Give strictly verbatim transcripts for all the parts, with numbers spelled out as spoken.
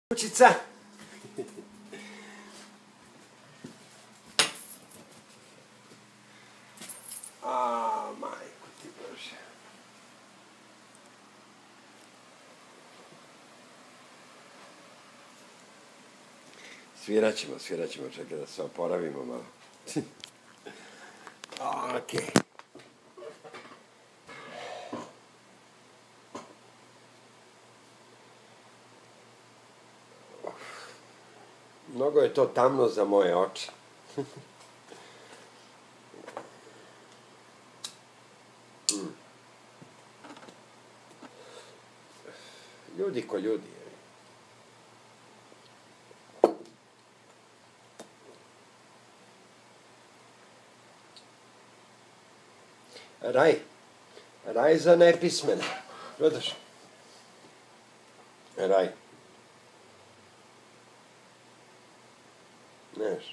Kućica! A, majko ti Bože. Svirat ćemo, svirat ćemo, čekaj da se oporavimo malo. Okej. Okay. Mnogo je to tamno za moje oči. mm. Ljudi ko ljudi. Raj. Raj za nepismene. Gledaš? Raj. Znaš,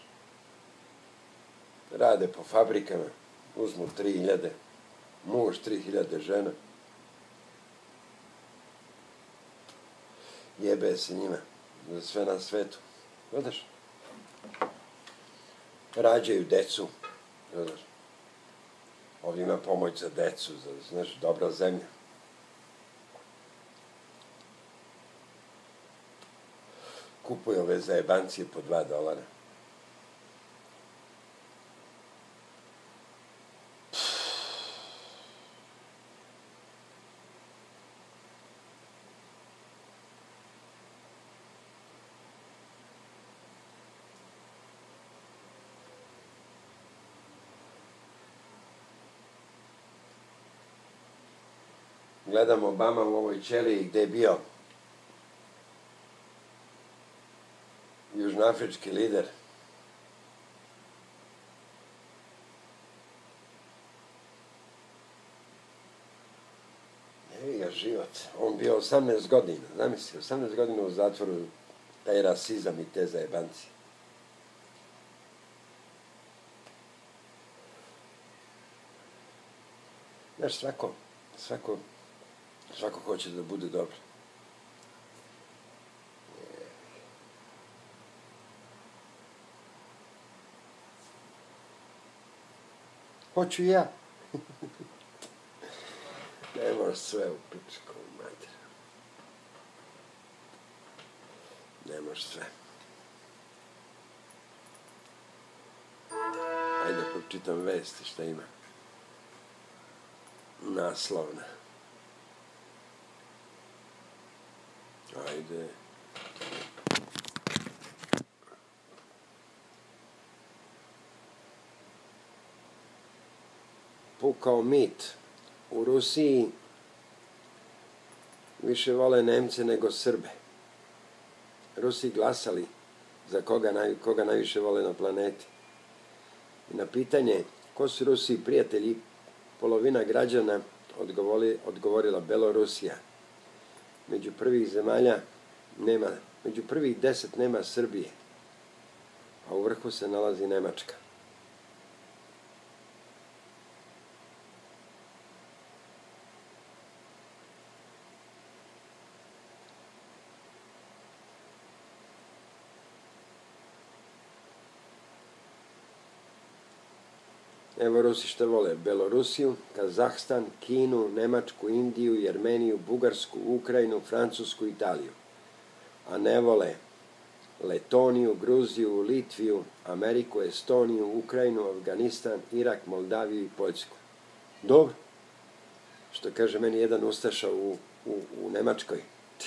rade po fabrikama, uzmu tri hiljade, muž tri hiljade žena. Jebe se njima za sve na svetu. Gledaš? Rađaju decu. Gledaš? Ovdje ima pomoć za decu, za, znaš, dobra zemlja. Kupuju ove zajebancije po dva dolara. Gledam Obama u ovoj ćeliji gde je bio južnoafrički lider. Evi ga život. On bio osamnaest godina. Zamisli, osamnaest godina u zatvoru, taj rasizam i te zajebanci. Znaš, svako, svako, svako hoće da bude dobro. Hoću i ja. Ne možeš sve u pičku mater. Ne možeš sve. Ajde da pročitam vesti šta ima. Naslovna. Ajde. Pukao mit. U Rusiji više vole Nemce nego Srbe. Rusi glasali za koga, naj, koga najviše vole na planeti. I na pitanje ko su Rusi prijatelji, polovina građana odgovori, odgovorila Belorusija. Među prvih zemalja nema, među prvih deset nema Srbije, a u vrhu se nalazi Nemačka. Evo Rusi što vole, Belorusiju, Kazahstan, Kinu, Nemačku, Indiju, Jermeniju, Bugarsku, Ukrajinu, Francusku, Italiju. A ne vole Letoniju, Gruziju, Litviju, Ameriku, Estoniju, Ukrajinu, Afganistan, Irak, Moldaviju i Poljsku. Dobro. Što kaže meni jedan ustaša u, u, u Nemačkoj.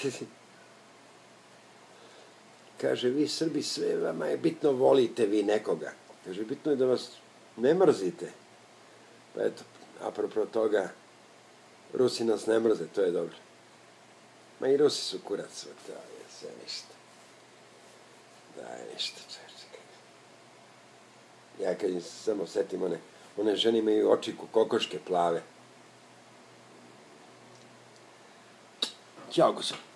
Kaže, vi Srbi, sve vama je bitno, volite vi nekoga. Kaže, bitno je da vas ne mrzite. Pa eto, apropo toga, Rusi nas ne mrze, to je dobro. Ma i Rusi su kurac, to je sve ništa. Da je ništa, čeče. Ja kad im se samo setim, one, one žene imaju oči ko kokoške plave. Ćao, gospod.